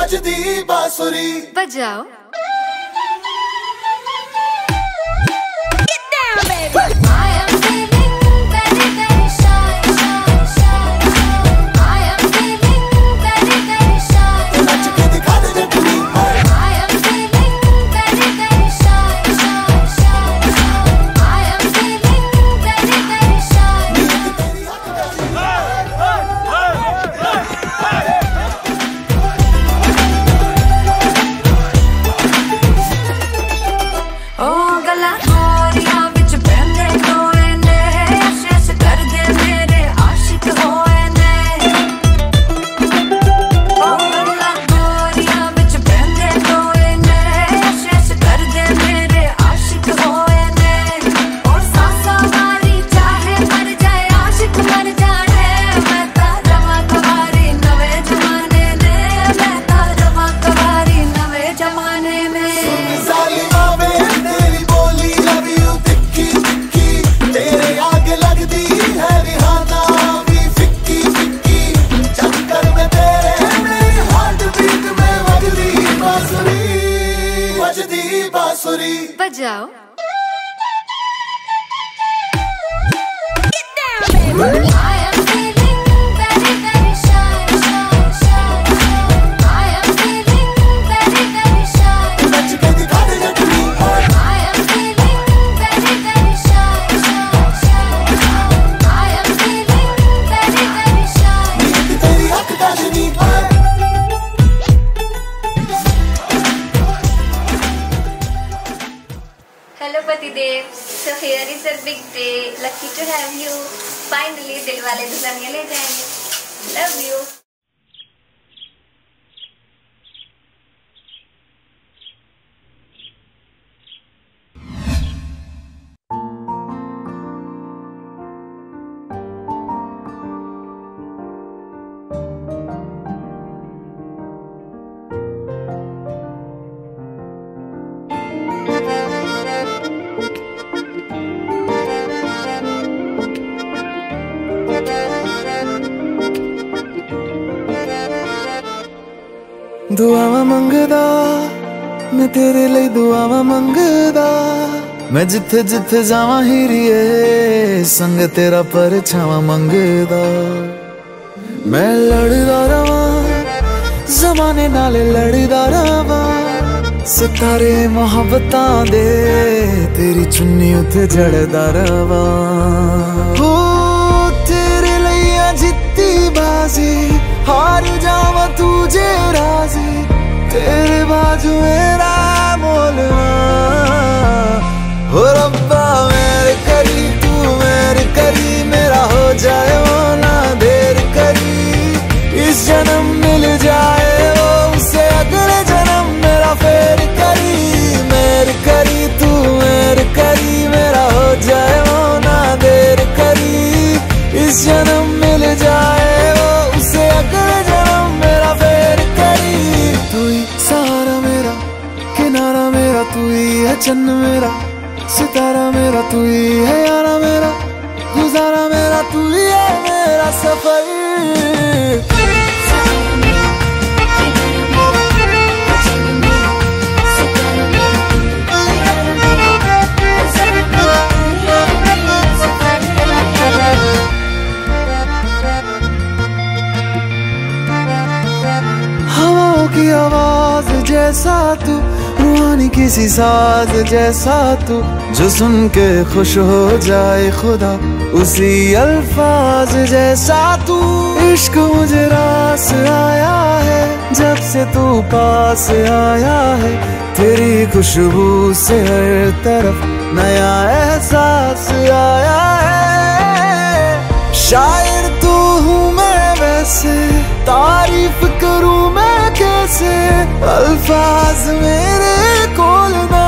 बजदी बांसुरी बजाओ। बांसुरी बजाओ। Hello Patidev, so here is a big day. Lucky to have you. Finally, दिल वाले दुल्हनिया ले जाएंगे. Love you. दुआवां मंगदा मैं तेरे लिए दुआवां मंगदा मैं जिथे जिथे जावां हीरिए संग तेरा परछावां मंगदा मैं लड़दा रवां ज़माने नाल लड़दा रवां सितारे मोहब्बतां दे तेरी चुन्नी उते जड़दा रवां हो तेरे लिए जित्ती बाजी हार जावा तुझे राजी तेरे बाजू मेरा मोलवा हो रब्बा मेरे करी तू मेरे करी मेरा हो जाए वो ना देर करी इस जन्म मिल जाए वो उसे अगले जन्म मेरा फेर करी मेरे करी तू मेरे करी मेरा हो जाए वो ना देर करी इस जन्म मिल जाए वो उसे अगले जन्म मेरा फेर करी तू ही सहारा मेरा किनारा मेरा तू ही है चन्न मेरा सितारा मेरा तू ही है यारा मेरा गुजारा मेरा तू ही है मेरा सफर हवाओं की आवाज जैसा तू रूहानी किसी साज जैसा तू जो सुन के खुश हो जाए खुदा उसी अल्फाज जैसा तू इश्क मुझे रास आया है जब से तू पास आया है तेरी खुशबू से हर तरफ नया एहसास आया है शायर तू हूँ मैं वैसे तारीफ करूँ मैं कैसे अल्फाज मेरे कोल ना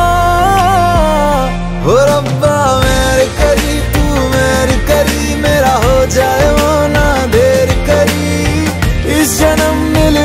हो रब्बा मेरे करी तू मेरे करी मेरा हो जाए वो ना देर करी इस जन्म मिल